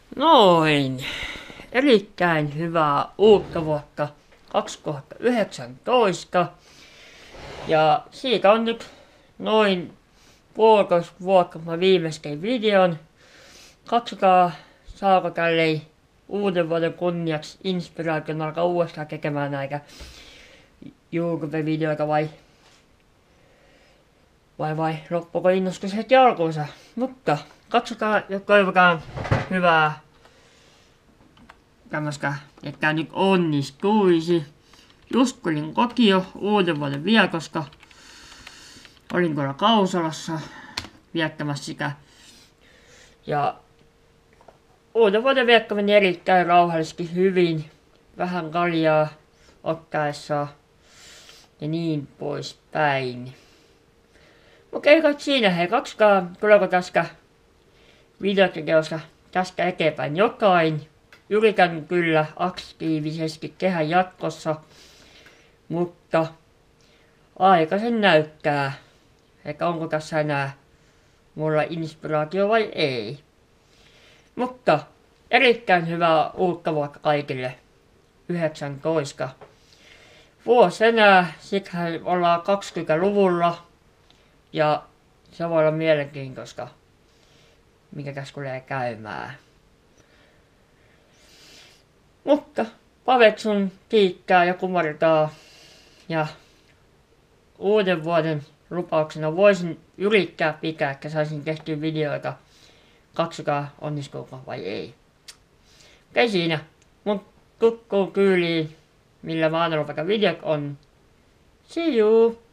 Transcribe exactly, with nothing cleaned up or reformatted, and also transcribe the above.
Noin. Erittäin hyvää uutta vuotta kaksituhattayhdeksäntoista. Ja siitä on nyt noin puolitoista vuotta, kun mä viimeistin videon. Katsotaan, saako tälleen uuden vuoden kunniaksi inspiraation alkaa uudestaan tekemään näitä YouTube-videoita vai vai vai loppuuko innostus heti alkuunsa. Mutta katsotaan ja toivotaan hyvää tämmöstä, että tää nyt onnistuisi. Just tulin kotiin uuden vuoden vietosta. Olin tuolla Kausalassa viettämässä sitä. Ja uuden vuoden vietto meni erittäin rauhallisesti hyvin. Vähän kaljaa ottaessa ja niin poispäin. Okei, kai siinä hei, katsotaan tuleeko tästä videotekeosta tästä eteenpäin jotain. Yritän kyllä aktiivisesti tehdä jatkossa, mutta aika sen näyttää, että onko tässä enää mulla inspiraatio vai ei. Mutta erittäin hyvää uutta vuotta kaikille. yhdeksäntoista. Vuosi enää, sittenhän ollaan kaksikymmentäluvulla ja se voi olla mielenkiintoista, mikä tässä tulee käymään. Mutta paveksun, kiittää ja kumartaa ja uuden vuoden lupauksena voisin yrittää pitää, että saisin tehtyä videoita. Katsokaa onnistuuko vai ei. Ei siinä. Mun tuttuun tyyliin, millä mä annan videot on. See you!